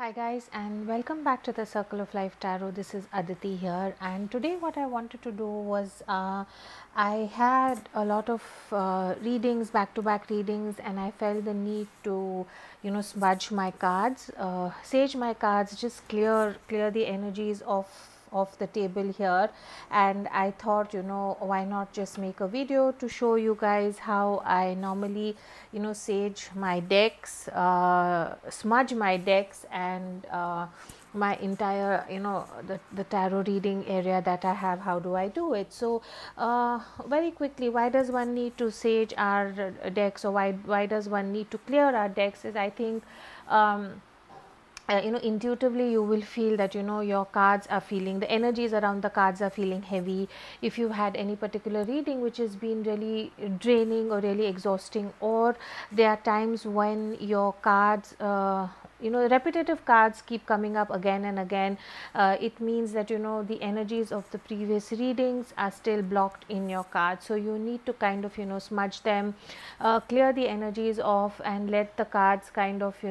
Hi guys, and welcome back to the Circle of Life Tarot. This is Aditi here, and today what I wanted to do was I had a lot of readings, back to back readings, and I felt the need to smudge my cards, sage my cards, just clear the energies of the table here. And I thought, why not just make a video to show you guys how I normally sage my decks, smudge my decks, and my entire the tarot reading area that I have. How do I do it? So very quickly, why does one need to sage our decks, or why does one need to clear our decks? Is I think intuitively you will feel that your cards are feeling, the energies around the cards are feeling heavy. If you've had any particular reading which has been really draining or really exhausting, or there are times when your cards repetitive cards keep coming up again and again, it means that the energies of the previous readings are still blocked in your cards. So you need to kind of smudge them, clear the energies off, and let the cards kind of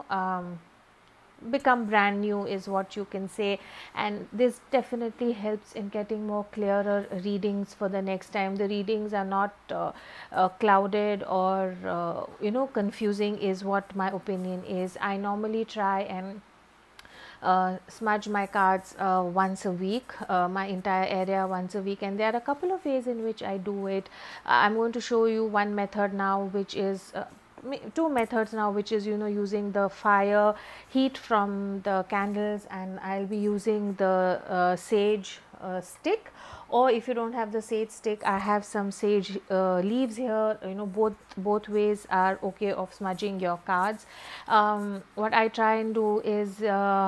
become brand new, is what you can say. And this definitely helps in getting more clearer readings for the next time. The readings are not clouded or confusing, is what my opinion is. I normally try and smudge my cards once a week, my entire area once a week, and there are a couple of ways in which I do it. I'm going to show you one method now, which is two methods now, which is using the fire heat from the candles, and I'll be using the sage stick. Or if you don't have the sage stick, I have some sage leaves here. Both ways are okay of smudging your cards. What I try and do is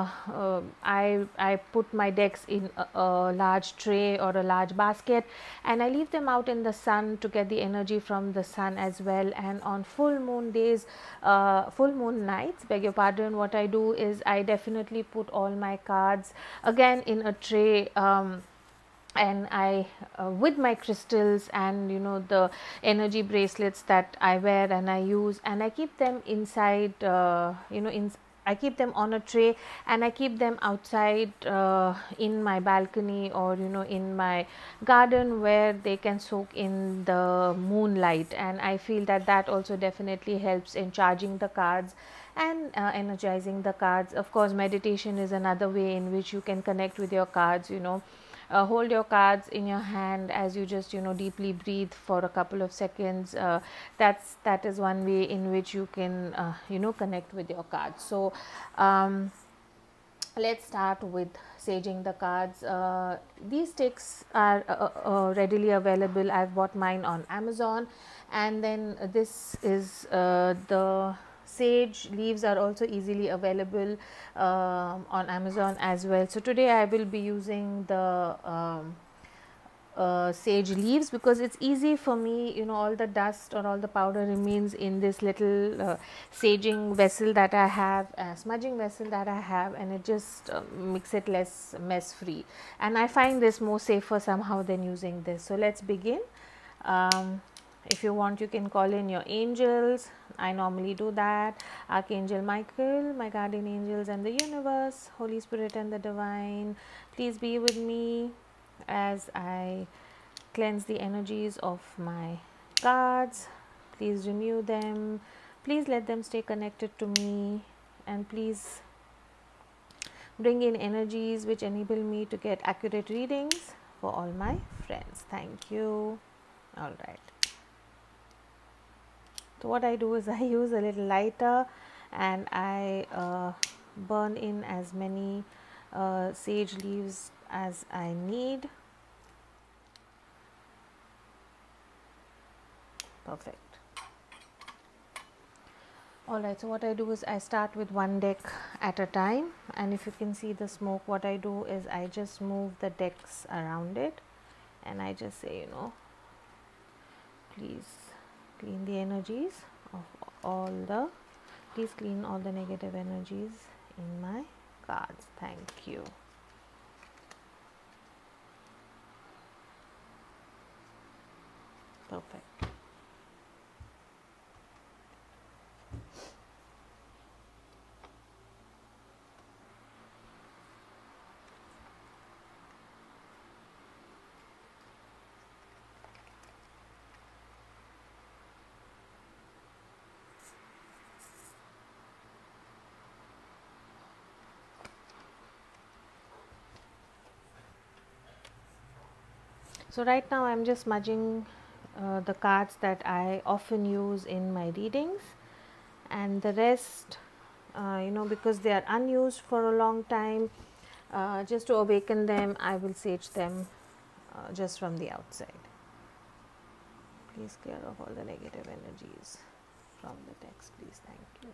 I put my decks in a large tray or a large basket, and I leave them out in the sun to get the energy from the sun as well. And on full moon days, full moon nights, beg your pardon, what I do is I definitely put all my cards again in a tray, and I with my crystals and the energy bracelets that I wear and I use, and I keep them inside, I keep them on a tray, and I keep them outside in my balcony, or in my garden, where they can soak in the moonlight. And I feel that that also definitely helps in charging the cards and energizing the cards. Of course, meditation is another way in which you can connect with your cards. Hold your cards in your hand as you just deeply breathe for a couple of seconds. That is one way in which you can connect with your cards. So let's start with saging the cards. These sticks are readily available. I've bought mine on Amazon, and then this is the sage leaves are also easily available on Amazon as well. So today I will be using the sage leaves, because it's easy for me. All the dust or all the powder remains in this little saging vessel that I have, smudging vessel that I have, and it just makes it less mess free, and I find this more safer somehow than using this. So let's begin. If you want, you can call in your angels. I normally do that. Archangel Michael, my guardian angels, and the universe, Holy Spirit and the divine, please be with me as I cleanse the energies of my cards. Please renew them. Please let them stay connected to me, and please bring in energies which enable me to get accurate readings for all my friends. Thank you. All right. So what I do is I use a little lighter, and I burn in as many sage leaves as I need. Perfect. Alright, so what I do is I start with one deck at a time, and if you can see the smoke, what I do is I just move the decks around it, and I just say, please clean the energies of please clean all the negative energies in my cards. Thank you. Perfect. So right now I'm just smudging the cards that I often use in my readings, and the rest, because they are unused for a long time, just to awaken them, I will sage them just from the outside. Please clear off all the negative energies from the text, please. Thank you.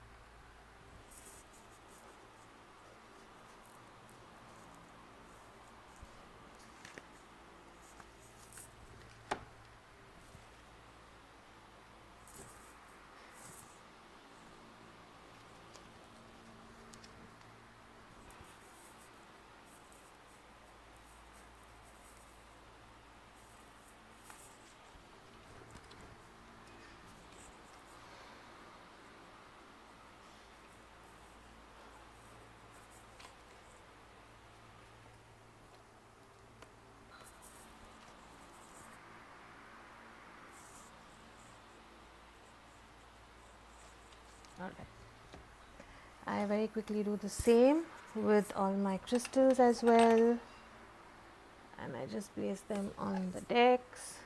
All right. I very quickly do the same with all my crystals as well, and I just place them on the decks.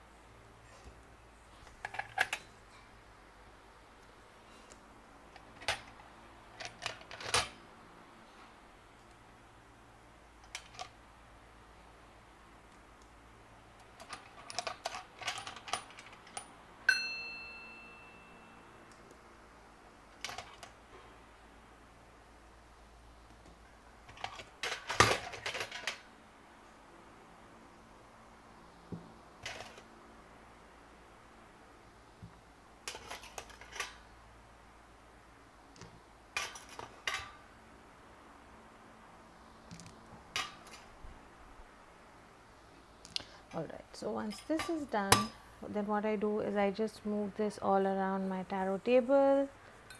Alright, so once this is done, then what I do is I just move this all around my tarot table.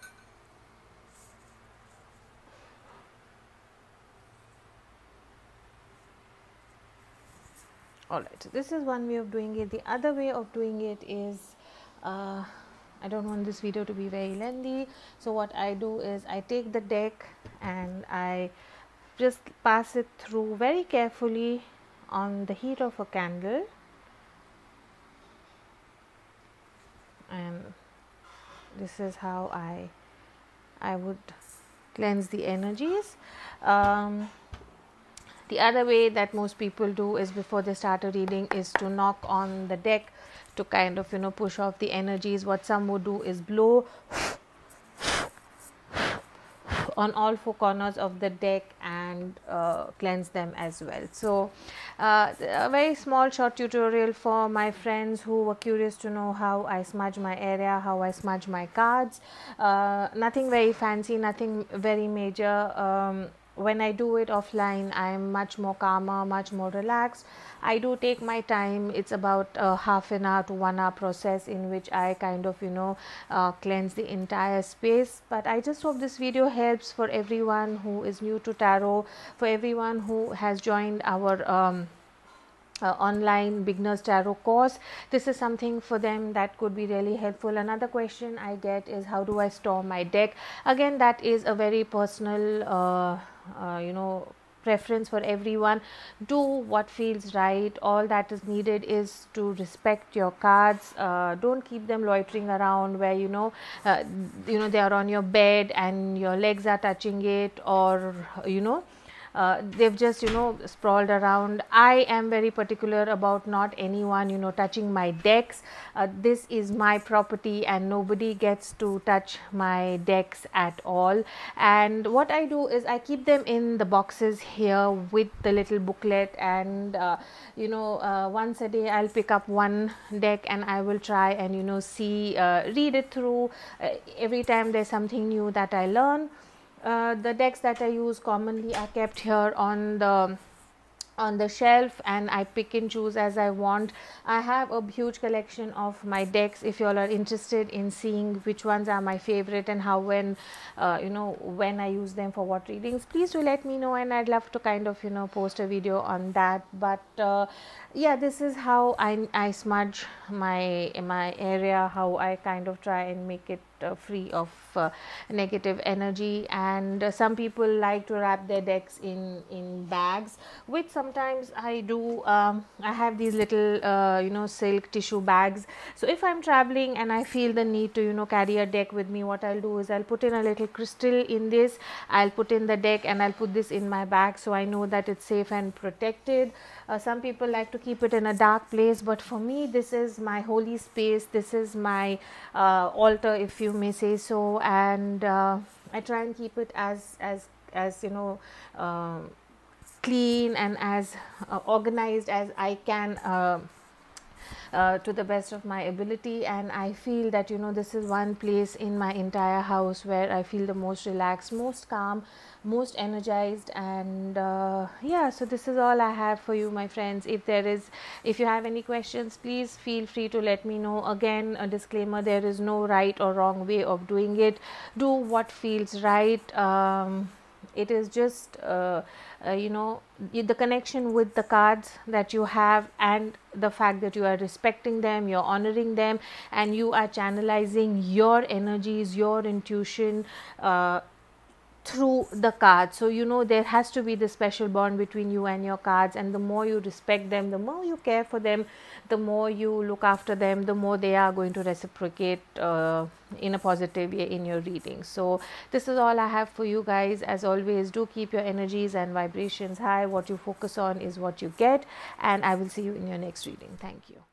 Alright, so this is one way of doing it. The other way of doing it is, I don't want this video to be very lengthy, so what I do is I take the deck and I just pass it through very carefully on the heat of a candle, and this is how I would cleanse the energies. The other way that most people do is before they start a reading is to knock on the deck to kind of push off the energies. What some would do is blow on all four corners of the deck and cleanse them as well. So a very small short tutorial for my friends who were curious to know how I smudge my area, how I smudge my cards. Nothing very fancy, nothing very major. When I do it offline, I am much more calmer, much more relaxed. I do take my time. It's about half an hour to 1 hour process in which I kind of cleanse the entire space. But I just hope this video helps for everyone who is new to tarot, for everyone who has joined our online beginners tarot course. This is something for them that could be really helpful. Another question I get is, how do I store my deck? Again, that is a very personal preference for everyone. Do what feels right. All that is needed is to respect your cards. Don't keep them loitering around where they are on your bed and your legs are touching it, or they've just sprawled around. I am very particular about not anyone touching my decks. This is my property and nobody gets to touch my decks at all. And what I do is I keep them in the boxes here with the little booklet, and once a day I'll pick up one deck and I will try and read it through. Every time there's something new that I learn. The decks that I use commonly are kept here on the shelf, and I pick and choose as I want. I have a huge collection of my decks. If you all are interested in seeing which ones are my favorite and how when I use them for what readings, please do let me know, and I'd love to kind of post a video on that. But yeah, this is how I smudge my area, how I kind of try and make it free of negative energy. And some people like to wrap their decks in bags with some sometimes I do, I have these little, silk tissue bags. So if I'm traveling and I feel the need to, carry a deck with me, what I'll do is I'll put in a little crystal in this, I'll put in the deck, and I'll put this in my bag, so I know that it's safe and protected. Some people like to keep it in a dark place, but for me, this is my holy space. This is my altar, if you may say so, and I try and keep it as clean and as organized as I can, to the best of my ability. And I feel that this is one place in my entire house where I feel the most relaxed, most calm, most energized. And yeah, so this is all I have for you, my friends. If you have any questions, please feel free to let me know. Again, a disclaimer, there is no right or wrong way of doing it. Do what feels right. It is just the connection with the cards that you have, and the fact that you are respecting them, you're honoring them, and you are channelizing your energies, your intuition through the cards. So there has to be this special bond between you and your cards, and the more you respect them, the more you care for them, the more you look after them, the more they are going to reciprocate in a positive way in your reading. So this is all I have for you guys. As always, do keep your energies and vibrations high. What you focus on is what you get, and I will see you in your next reading. Thank you.